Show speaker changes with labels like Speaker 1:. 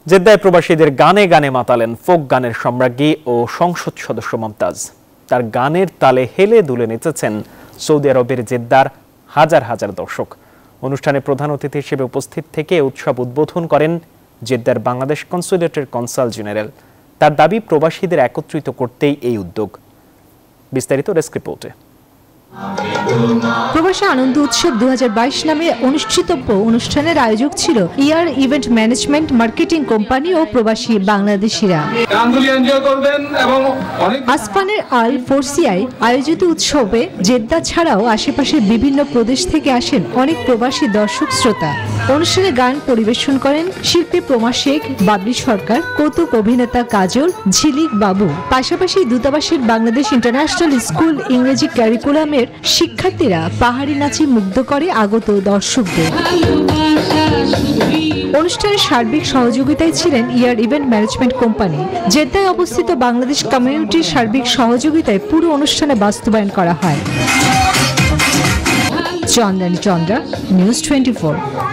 Speaker 1: জেদ্দায় প্রবাসীদের গানে গানে মাতালেন ফোক গানের সম্রাজ্ঞী ও সংসদ সদস্য মমতাজ। তার গানের তালে হেলে দুলে নেচেছেন সৌদি আরবের জেদ্দার হাজার হাজার দর্শক। অনুষ্ঠানে প্রধান অতিথি হিসেবে উপস্থিত থেকে উৎসব উদ্বোধন করেন জেদ্দার বাংলাদেশ কনসুলেটের কনসাল জেনারেল। তার দাবি, প্রবাসীদের একত্রিত করতেই এই উদ্যোগ। বিস্তারিত ডেস্ক রিপোর্টে।
Speaker 2: প্রবাসী আনন্দ উৎসব 2022 নামে অনুষ্ঠিতব্য অনুষ্ঠানের আয়োজক ছিল year event management marketing company ও প্রবাসী বাংলাদেশিরা। আসপানের আল ফোরসিয়ায় আয়োজিত উৎসবে জেদ্দা ছাড়াও আশেপাশের বিভিন্ন প্রদেশ থেকে আসেন অনেক প্রবাসী দর্শক শ্রোতা। অনুষ্ঠানে গান পরিবেশন করেন শিল্পী প্রমা শেখ, বাবলি সরকার, কৌতুক অভিনেতা কাজল, ঝিলিক বাবু। পাশাপাশি দূতাবাসের বাংলাদেশ ইন্টারন্যাশনাল স্কুল ইংরেজি ক্যারিকুলামের শিক্ষার্থীরা পাহাড়ি নাচে মুগ্ধ করে আগত দর্শকদের। অনুষ্ঠানের সার্বিক সহযোগিতায় ছিলেন ইয়ার ইভেন্ট ম্যানেজমেন্ট কোম্পানি। জেদ্দায় অবস্থিত বাংলাদেশ কমিউনিটির সার্বিক সহযোগিতায় পুরো অনুষ্ঠানে বাস্তবায়ন করা হয়। চন্দ্রানী চন্দ্রা, নিউজ 24।